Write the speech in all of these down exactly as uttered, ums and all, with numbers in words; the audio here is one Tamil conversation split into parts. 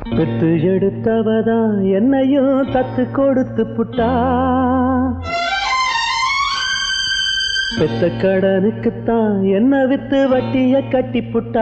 பெத்து எடுத்தவதா என்னையும் தத்து கொடுத்து புட்டா பெத்த கடனுக்குத்தான் என்ன வித்து வட்டிய கட்டி புட்டா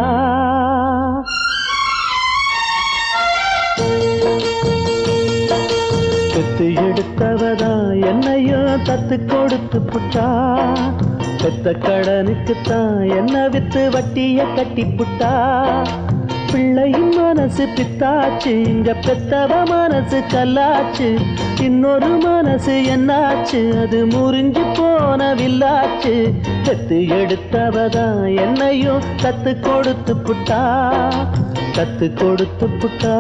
பெத்து எடுத்தவதா என்னையும் தத்து கொடுத்து புட்டா பெத்த கடனுக்குத்தான் என்ன வித்து வட்டிய கட்டி புட்டா பிள்ளையின் மனசு பித்தாச்சு இங்க பெத்தவ மனசு கல்லாச்சு இன்னொரு மனசு என்னாச்சு அது முறிஞ்சு போன வில்லாச்சு பெத்து எடுத்தவதான் என்னையும் தத்து கொடுத்து புட்டா தத்து கொடுத்து புட்டா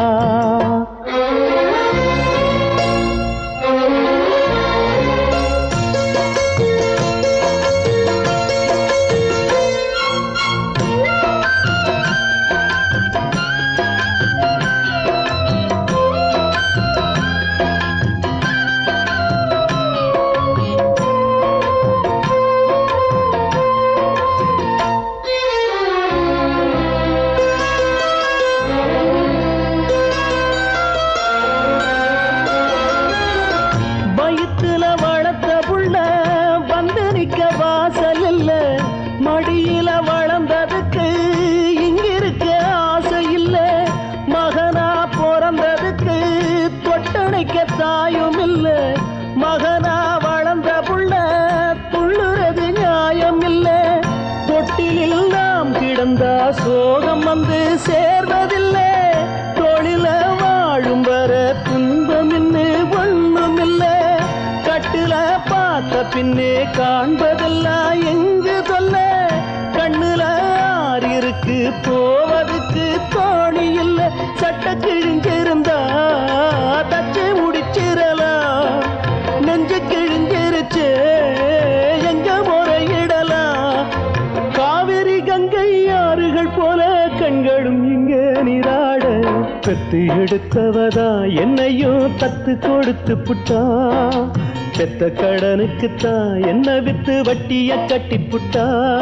மடியில வளர்ந்ததுக்கு இங்கிருக்க ஆசை இல்ல மகனா பிறந்ததுக்கு தொட்டணைக்க தாயும் இல்ல மகனா வளர்ந்த புள்ள துள்ளுறது நியாயம் இல்ல தொட்டிலில் நாம் கிடந்தா சோகம் வந்து சேர்வதில்லை தொழில வாழும் வர துன்பம் இன்னு ஒண்ணும் இல்ல கட்டுல பார்த்த பின்னே காண்பதெல்லாம் எங்கு சொல்ல கண்ணுல ஆறு இருக்கு போவதுக்கு தோணி இல்ல சட்ட கிழிஞ்சிருந்தா தச்சு முடிச்சிடலாம் நெஞ்சு கிழிஞ்சிருச்சு எங்க முறையிடலாம் காவிரி கங்கை ஆறுகள் போல கண்களும் இங்க நீராட பெத்து எடுத்தவதா என்னையும் தத்து கொடுத்து புட்டா பெத்த கடனுக்குத்தான் என்ன வித்து வட்டிய கட்டி புட்டா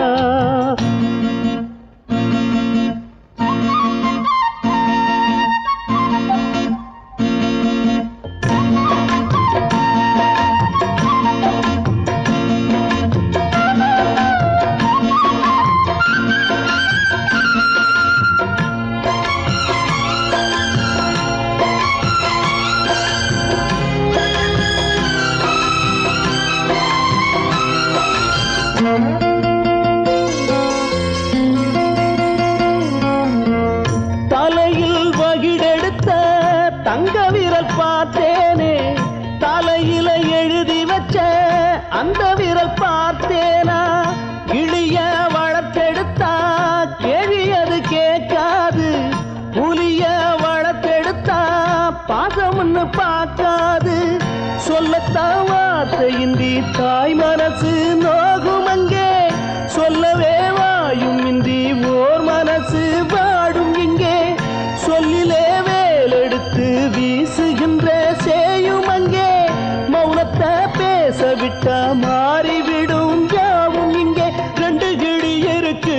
தலையில் வகிடெடுத்த தங்க விரல் பார்த்தேனே தலையில எழுதி வச்ச அந்த விரல் பார்த்தேனா இழிய வளர்த்தெடுத்தா கேள்வி அது கேட்காது புலிய வளர்த்தெடுத்தா பாசம்னு பார்க்காது சொல்லத்தான் வார்த்தையின்றி தாய் மனசு நோகும் அங்கே சொல்லவே வாயும் இன்றி ஓர் மனசு வாடும் இங்கே சொல்லிலே வேலெடுத்து வீசுகின்ற சேயும் அங்கே மௌனத்தை பேச விட்டா மாறிவிடும் யாவும் இங்கே ரெண்டு கிளி இருக்கு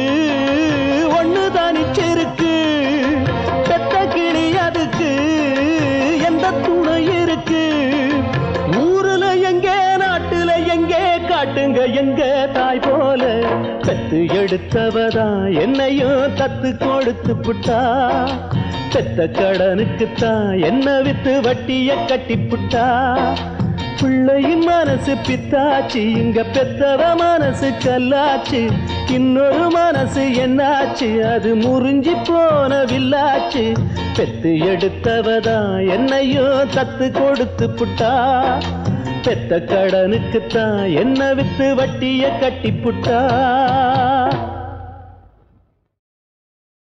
ஒண்ணு தனிச்சிருக்கு பெத்த கிளி அதுக்கு எந்த துணை இருக்கு ஊருல எங்கே நாட்டுல எங்கே காட்டுங்க எங்க தாய் போல பெத்து எடுத்தவதா என்னையும் தத்து கொடுத்து புட்டா பெத்த கடனுக்குத்தான் என்ன வித்து வட்டிய கட்டி புட்டா பிள்ளையின் மனசு பித்தாச்சு இங்க பெத்தவ மனசு கல்லாச்சு இன்னொரு மனசு என்னாச்சு அது முறிஞ்சி போன வில்லாச்சு பெத்து எடுத்தவதா என்னையும் தத்து கொடுத்து புட்டா பெத்த கடனுக்குத்தான் என்ன வித்து வட்டிய கட்டி புட்டா